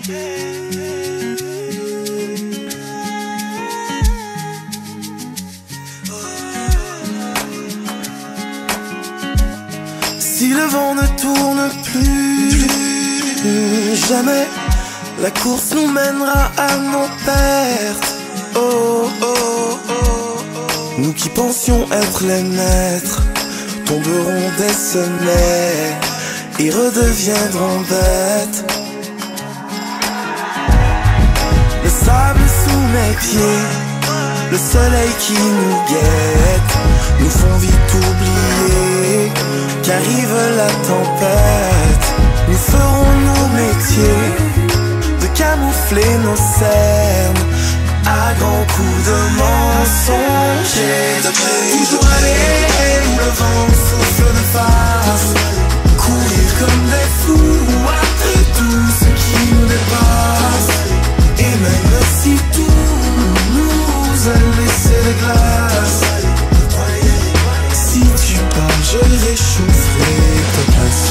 Si le vent ne tourne plus, jamais la course nous mènera à nos pertes. Oh, oh, oh, oh. Nous qui pensions être les maîtres tomberont des sommets et redeviendront bêtes. Le sable sous mes pieds, le soleil qui nous guette, nous font vite oublier qu'arrive la tempête. Nous ferons nos métiers de camoufler nos cernes à grands coups de mensonges et de toujours aller où le vent souffle de face, courir comme des fous après tout ce qui nous dépasse. Et même si tout nous a laissé de glace, si tu pars, je réchaufferai ta place.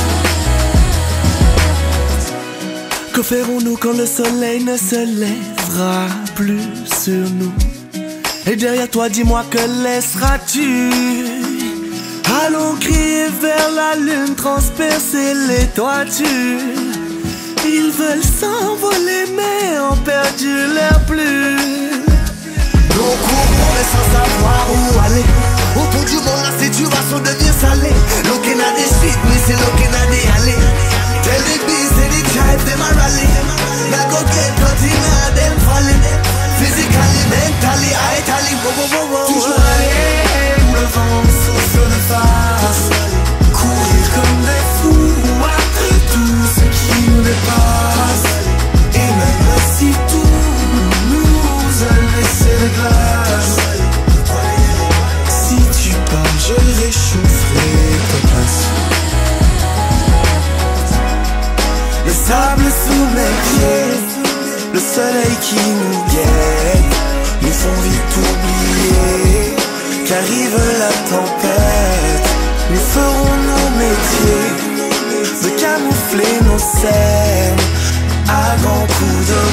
Que ferons-nous quand le soleil ne se lèvera plus sur nous? Et derrière toi, dis-moi, que laisseras-tu? Allons crier vers la lune, transpercer les toitures. Ils veulent s'envoler mais ont perdu leur plume. L'on court mais sans savoir où aller. Autour du monde la situation devient salée. Looking at this shit, me say looking at the alley. Tell the bees, tell the tribe, them a rally. Now go get cutting out, them falling. Physically, mentally, itally, whoa, whoa, whoa, whoa. Toujours aller où le vent souffle de face, courir comme des fous après tout ce qui nous dépasse. Et même si tout nous a laissé de glace, si tu pars, je réchaufferai ta place. Le sable sous mes pieds, le soleil qui nous guette, nous font vite oublier qu'arrive la tempête. Nous ferons nos métiers de camoufler nos cernes à grands coups de